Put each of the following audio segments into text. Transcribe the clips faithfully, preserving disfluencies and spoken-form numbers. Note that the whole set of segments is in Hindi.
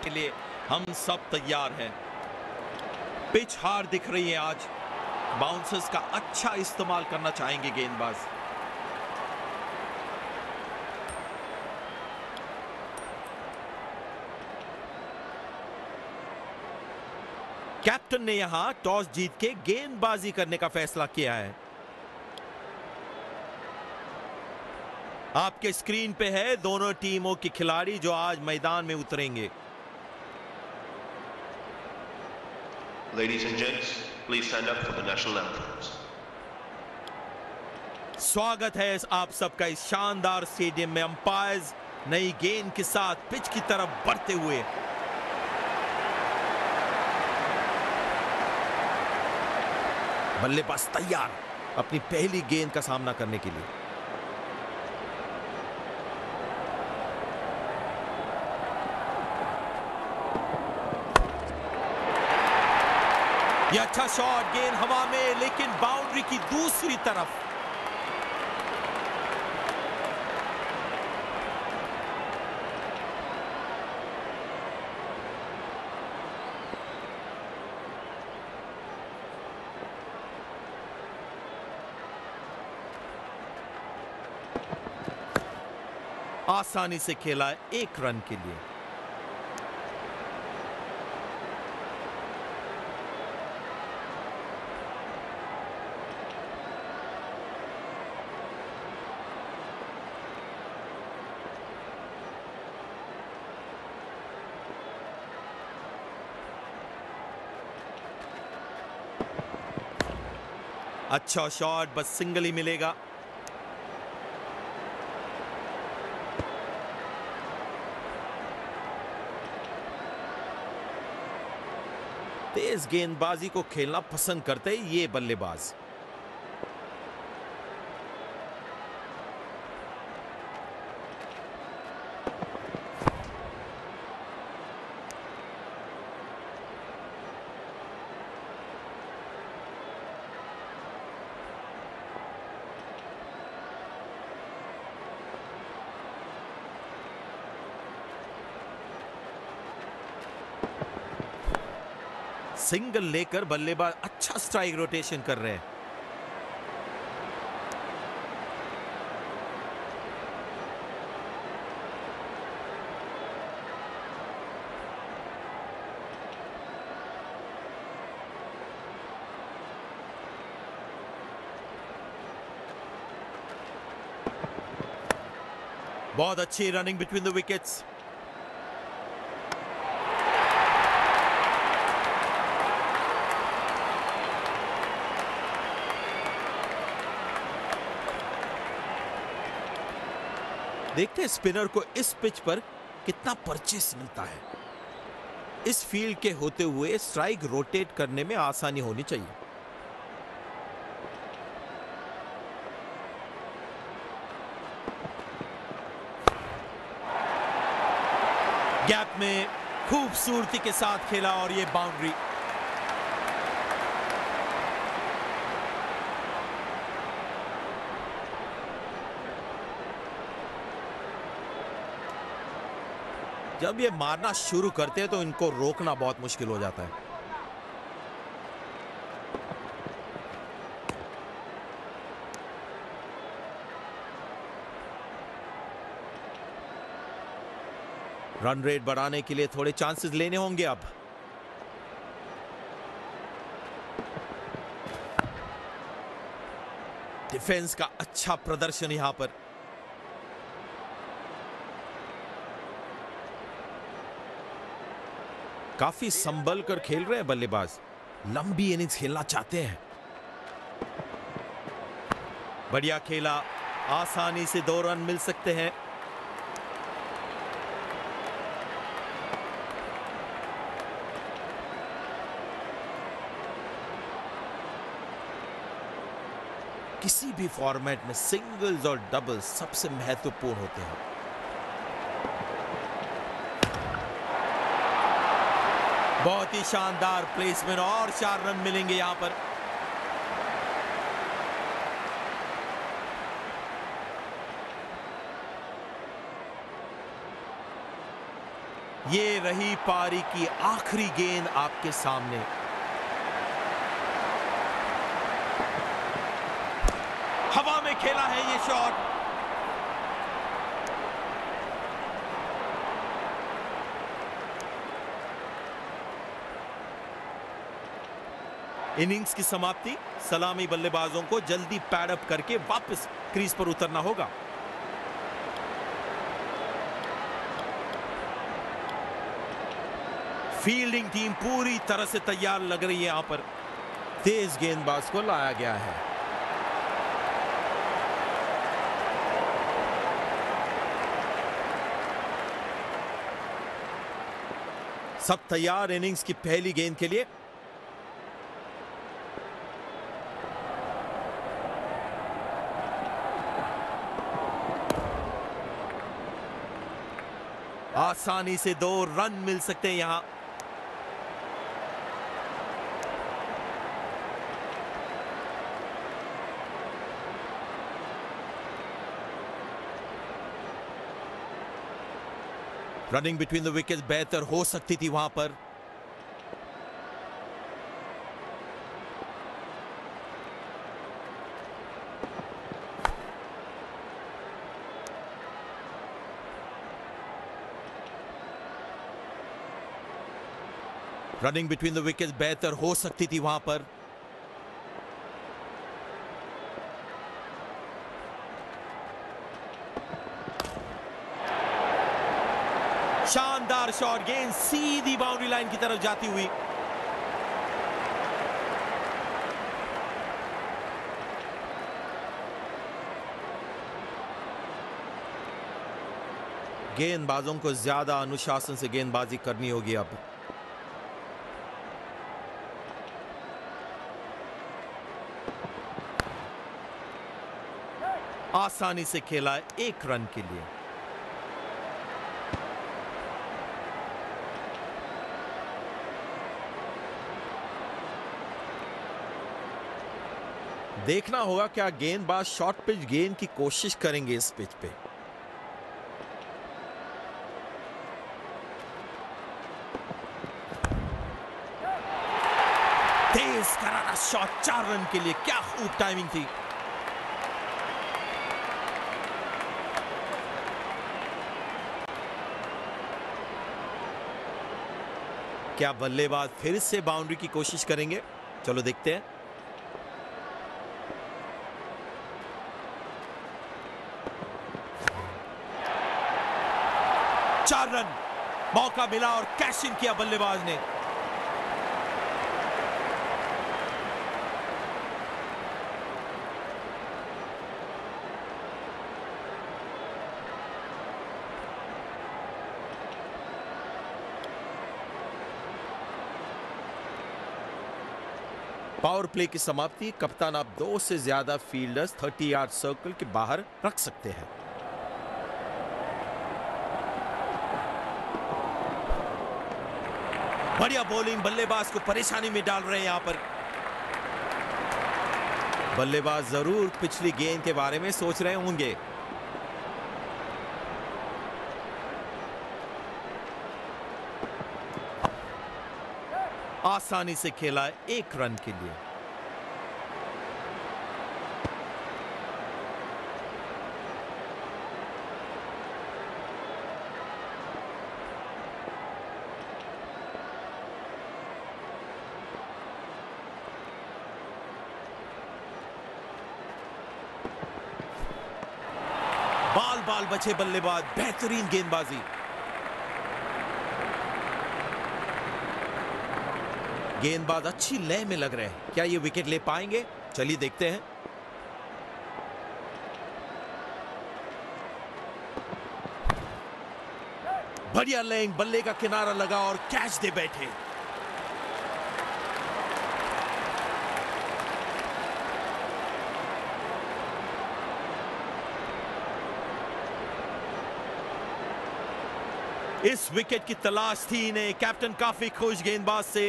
के लिए हम सब तैयार हैं। पिच हार्ड दिख रही है आज। बाउंसर्स का अच्छा इस्तेमाल करना चाहेंगे गेंदबाज। कैप्टन ने यहां टॉस जीत के गेंदबाजी करने का फैसला किया है। आपके स्क्रीन पे है दोनों टीमों के खिलाड़ी जो आज मैदान में उतरेंगे। Ladies and gents, please stand up for the national anthems. स्वागत है आप सबका इस शानदार स्टेडियम में। अंपायर्स नई गेंद के साथ पिच की तरफ बढ़ते हुए। बल्लेबाज तैयार अपनी पहली गेंद का सामना करने के लिए। यह अच्छा शॉट, गेंद हवा में लेकिन बाउंड्री की दूसरी तरफ। आसानी से खेला एक रन के लिए। अच्छा शॉट, बस सिंगल ही मिलेगा। तेज गेंदबाजी को खेलना पसंद करते ये बल्लेबाज। सिंगल लेकर बल्लेबाज अच्छा स्ट्राइक रोटेशन कर रहे हैं। बहुत अच्छी रनिंग बिटवीन द विकेट्स। देखते हैं स्पिनर को इस पिच पर कितना परचेस मिलता है। इस फील्ड के होते हुए स्ट्राइक रोटेट करने में आसानी होनी चाहिए। गैप में खूबसूरती के साथ खेला और ये बाउंड्री। जब ये मारना शुरू करते हैं तो इनको रोकना बहुत मुश्किल हो जाता है। रन रेट बढ़ाने के लिए थोड़े चांसेस लेने होंगे अब। डिफेंस का अच्छा प्रदर्शन यहां पर। काफी संभल कर खेल रहे हैं बल्लेबाज। लंबी इनिंग्स खेलना चाहते हैं। बढ़िया खेला, आसानी से दो रन मिल सकते हैं। किसी भी फॉर्मेट में सिंगल्स और डबल्स सबसे महत्वपूर्ण होते हैं। बहुत ही शानदार प्लेसमेंट और चार रन मिलेंगे यहां पर। ये रही पारी की आखिरी गेंद आपके सामने। हवा में खेला है ये शॉट। इनिंग्स की समाप्ति। सलामी बल्लेबाजों को जल्दी पैड अप करके वापस क्रीज पर उतरना होगा। फील्डिंग टीम पूरी तरह से तैयार लग रही है। यहां पर तेज गेंदबाज को लाया गया है। सब तैयार इनिंग्स की पहली गेंद के लिए। आसानी से दो रन मिल सकते हैं यहां। रनिंग बिटवीन द विकेट्स बेहतर हो सकती थी वहां पर। रनिंग बिटवीन द विकेट्स बेहतर हो सकती थी वहां पर। शानदार शॉट, गेंद सीधी बाउंड्री लाइन की तरफ जाती हुई। गेंदबाजों को ज्यादा अनुशासन से गेंदबाजी करनी होगी अब। आसानी से खेला एक रन के लिए। देखना होगा क्या गेंदबाज शॉर्ट पिच गेंद की कोशिश करेंगे इस पिच पे। तेज करारा शॉट, चार रन के लिए। क्या खूब टाइमिंग थी। क्या बल्लेबाज फिर से बाउंड्री की कोशिश करेंगे? चलो देखते हैं। चार रन, मौका मिला और कैश इन किया बल्लेबाज ने। पावर प्ले की समाप्ति। कप्तान आप दो से ज्यादा फील्डर्स तीस यार्ड सर्कल के बाहर रख सकते हैं। बढ़िया बॉलिंग, बल्लेबाज को परेशानी में डाल रहे हैं यहां पर। बल्लेबाज जरूर पिछली गेंद के बारे में सोच रहे होंगे। आसानी से खेला एक रन के लिए। बाल बाल बचे बल्लेबाज, बेहतरीन गेंदबाजी। गेंदबाज अच्छी लय में लग रहे हैं। क्या ये विकेट ले पाएंगे? चलिए देखते हैं। बढ़िया लेंग, बल्ले का किनारा लगा और कैच दे बैठे। इस विकेट की तलाश थी इन्हें। कैप्टन काफी खुश गेंदबाज से।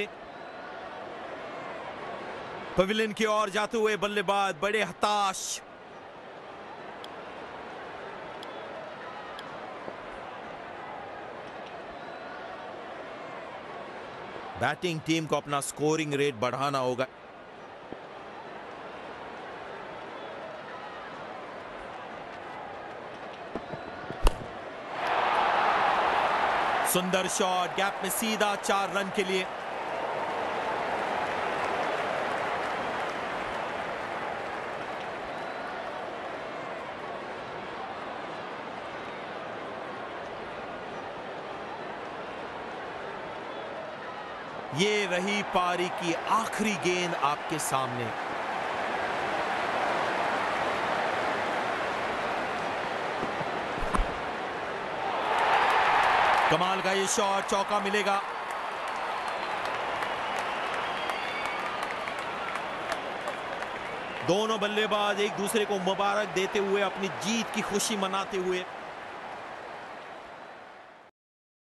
पवेलियन की ओर जाते हुए बल्लेबाज बड़े हताश। बैटिंग टीम को अपना स्कोरिंग रेट बढ़ाना होगा। सुंदर शॉट, गैप में सीधा चार रन के लिए। ये रही पारी की आखिरी गेंद आपके सामने। कमाल का ये शॉट, चौका मिलेगा। दोनों बल्लेबाज एक दूसरे को मुबारक देते हुए अपनी जीत की खुशी मनाते हुए